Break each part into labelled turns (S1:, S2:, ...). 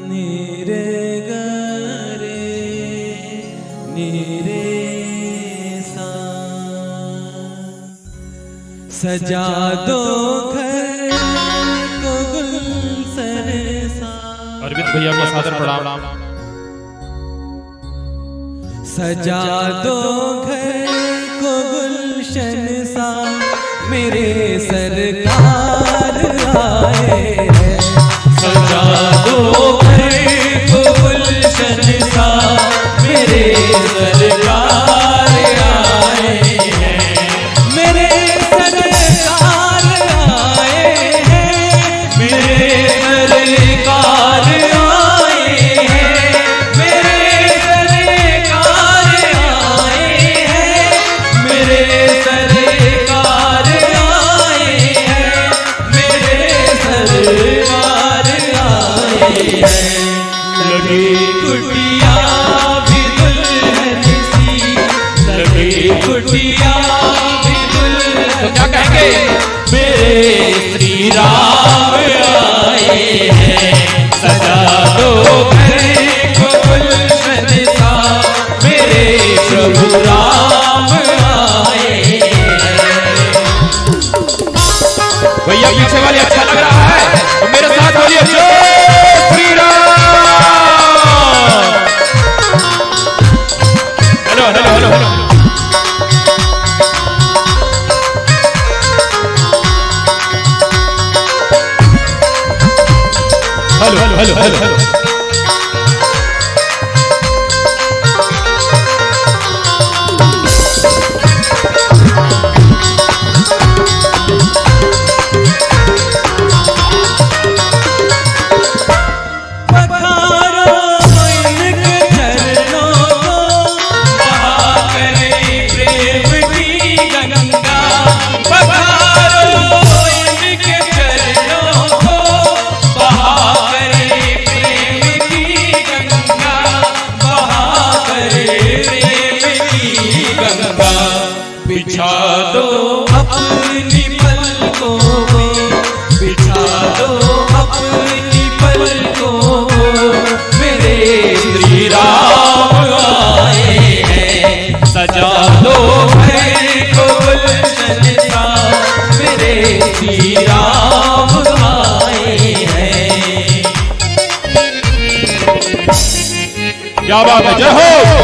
S1: नीरे गरे नीरे सा सजा दो घर को गुलशन सा।
S2: अरविंद भैया को सादर प्रणाम।
S1: सजा दो घर को गुलशन सा मेरे सरकार आए हैं। सजा दो घर को गुलशन सा मेरे सरकार आए हैं। मेरे सरकार आए हैं। मेरे सरकार आए हैं। मेरे सरकार आए हैं। मेरे सरकार आए हैं। मेरे सरकार आए हैं। लगे कुटिया भी दुल्हन सी, लगे कुटिया भी दुल्हन। तो क्या कहेंगे? मेरे श्री राम आए हैं। सजा दो घर को गुलशन सा मेरे प्रभु राम आए हैं।
S2: भैया पीछे वाली अच्छा लग रहा है तो मेरे साथ बोलिए जय Shri Ram. Hello hello hello hello hello hello hello hello.
S1: बिछा दो अपनी पलकों में, बिछा दो अपनी पलकों में मेरे श्री राम आए हैं। सजा दो घर को गुलशन सा मेरे श्री राम आए हैं।
S2: क्या बात है, जय हो।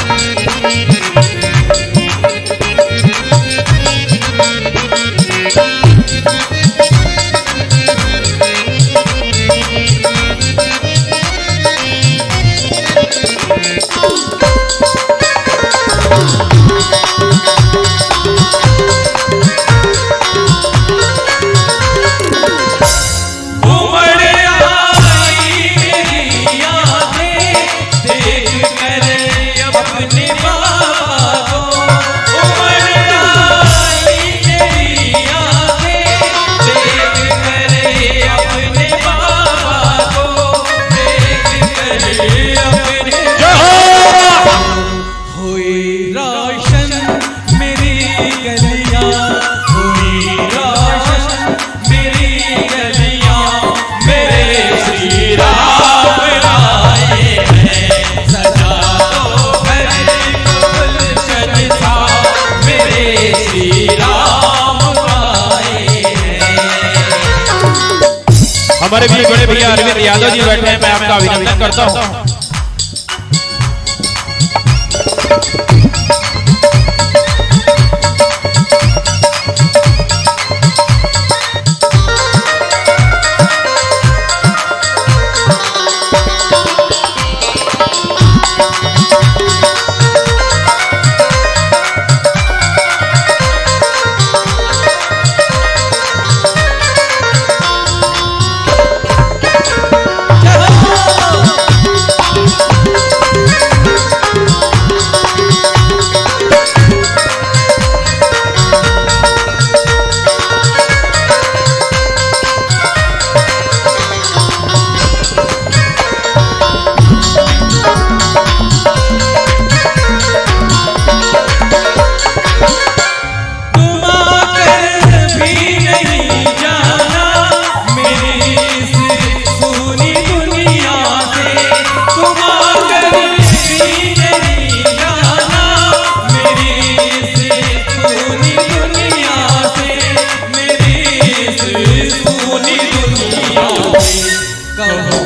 S2: हमारे भी बड़े भैया अरविंद यादव जी बैठे हैं, मैं आपका अभिनंदन करता हूं।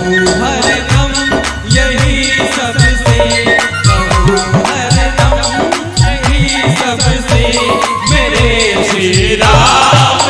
S1: हरदम यही सबसे, कहूँ हरदम यही सबसे, मेरे श्री राम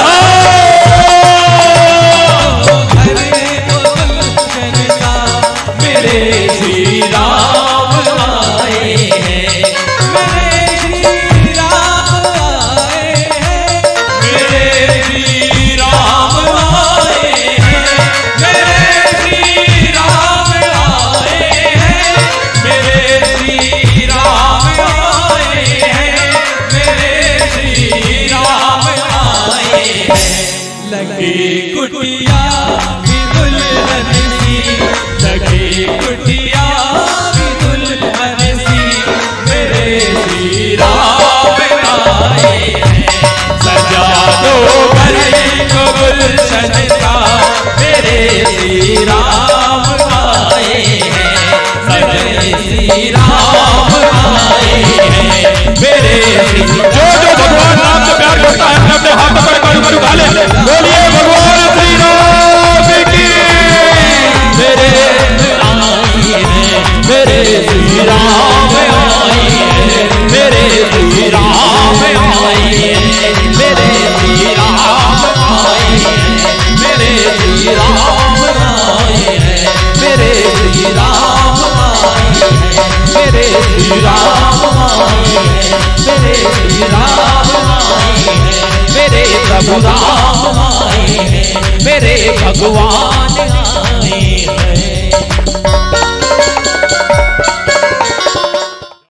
S1: मेरे श्री राम आए हैं, मेरे श्री राम आए हैं, मेरे श्री राम आए हैं, मेरे श्री राम आए हैं, मेरे श्री राम आए हैं, मेरे श्री राम आए हैं। लगी कुटिया भी दुल्हन सी, लगी कुटिया भी दुल्हन सी, मेरे श्री राम आए हैं। सजा दो घर को गुलशन का, मेरे श्री राम आए हैं, मेरे श्री राम आए हैं, मेरे श्री।
S2: जो जो भगवान राम से प्यार करता है अपने हाथ पकड़ कर उठा ले, बोलिए भगवान श्री राम की।
S1: मेरे श्री राम आए हैं, मेरे श्री राम आए हैं, मेरे श्री राम आए हैं, मेरे श्री राम आए हैं, मेरे श्री राम आए हैं, मेरे श्री राम आए हैं, मेरे श्री राम आए हैं, मेरे प्रभु राम आए हैं, मेरे भगवान आए हैं।